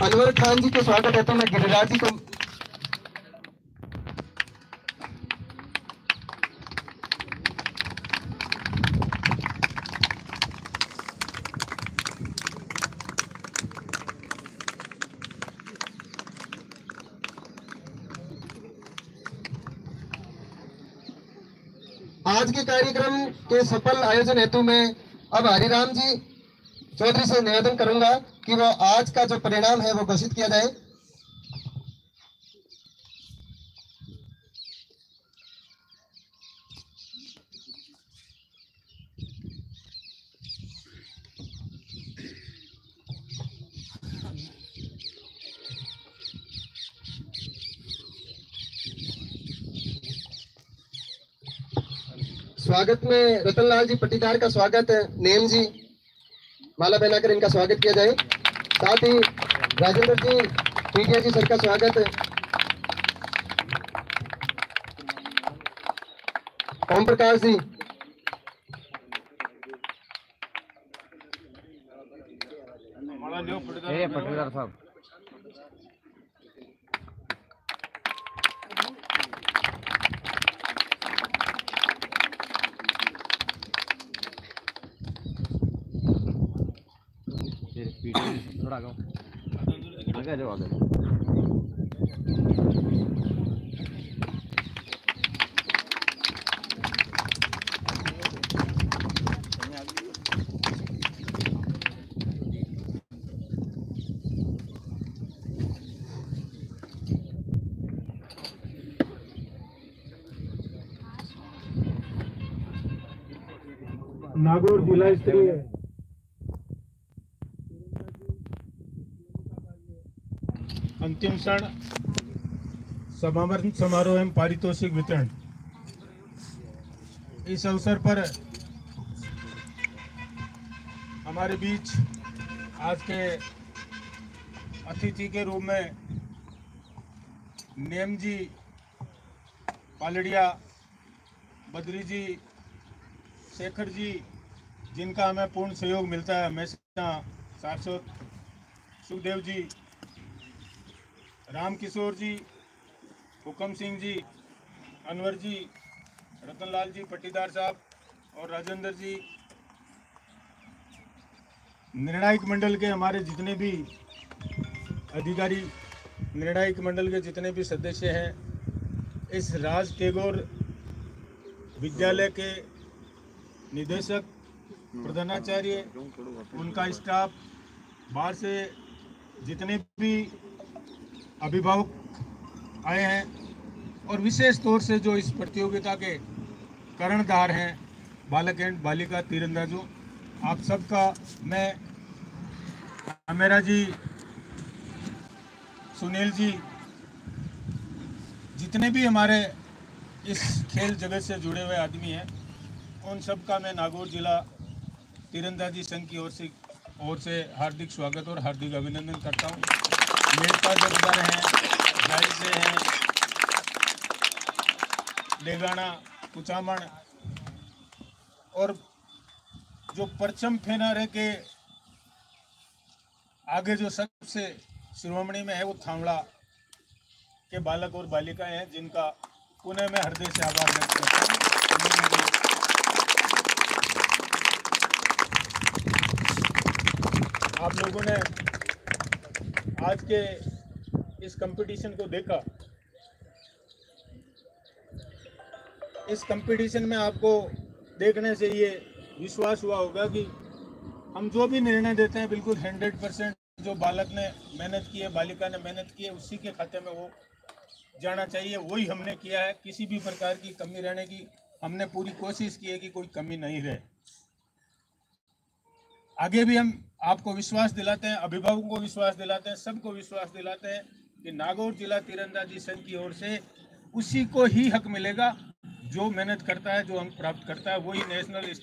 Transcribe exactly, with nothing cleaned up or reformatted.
अनवर खान जी को स्वागत है। तो मैं गिरिराज जी को आज के कार्यक्रम के सफल आयोजन हेतु मैं अब हरिराम जी चौधरी से निवेदन करूंगा कि वो आज का जो परिणाम है वो घोषित किया जाए। स्वागत में रतनलाल जी पट्टीदार का स्वागत है। नेम जी माला पहनाकर इनका स्वागत किया जाए। साथ ही राजेंद्र जी पीटीआई जी सर का स्वागत है। ओम प्रकाश जी, पट्टीदार साहब, थोड़ा आगे आ जाओ आगे। नागौर जिला स्तरीय अंतिम क्षण समापन समारोह एवं पारितोषिक वितरण। इस अवसर पर हमारे बीच आज के अतिथि के रूप में नेम जी पालड़िया, बद्री जी, शेखर जी, जिनका हमें पूर्ण सहयोग मिलता है हमेशा, सारस्वत, सुखदेव जी, राम किशोर जी, हुकम सिंह जी, अनवर जी, रतनलाल जी पट्टीदार साहब और राजेंद्र जी, निर्णायक मंडल के हमारे जितने भी अधिकारी, निर्णायक मंडल के जितने भी सदस्य हैं, इस राज टैगोर विद्यालय के निदेशक, प्रधानाचार्य, उनका स्टाफ, बाहर से जितने भी अभिभावक आए हैं और विशेष तौर से जो इस प्रतियोगिता के कर्णधार हैं, बालक एंड बालिका तीरंदाजों, आप सबका मैं, मेरा जी, सुनील जी, जितने भी हमारे इस खेल जगत से जुड़े हुए आदमी हैं, उन सब का मैं नागौर जिला तीरंदाजी संघ की ओर से ओर से हार्दिक स्वागत और हार्दिक अभिनंदन करता हूँ। मेरता जगदर हैं, जाई से हैं, लेगाना, कुचामण और जो परचम फेनारे के आगे जो सबसे शिरोमणि में है वो थावड़ा के बालक और बालिकाएं हैं, जिनका पुनः मैं हृदय से आभार व्यक्त करता हूँ। आप लोगों ने आज के इस कंपटीशन को देखा। इस कंपटीशन में आपको देखने से ये विश्वास हुआ होगा कि हम जो भी निर्णय देते हैं बिल्कुल हंड्रेड परसेंट जो बालक ने मेहनत की है, बालिका ने मेहनत की है, उसी के खाते में वो जाना चाहिए। वही हमने किया है। किसी भी प्रकार की कमी रहने की हमने पूरी कोशिश की है कि कोई कमी नहीं रहे। आगे भी हम आपको विश्वास दिलाते हैं, अभिभावकों को विश्वास दिलाते हैं, सबको विश्वास दिलाते हैं कि नागौर जिला तीरंदाजी संघ की ओर से उसी को ही हक मिलेगा जो मेहनत करता है, जो अंक प्राप्त करता है, वही नेशनल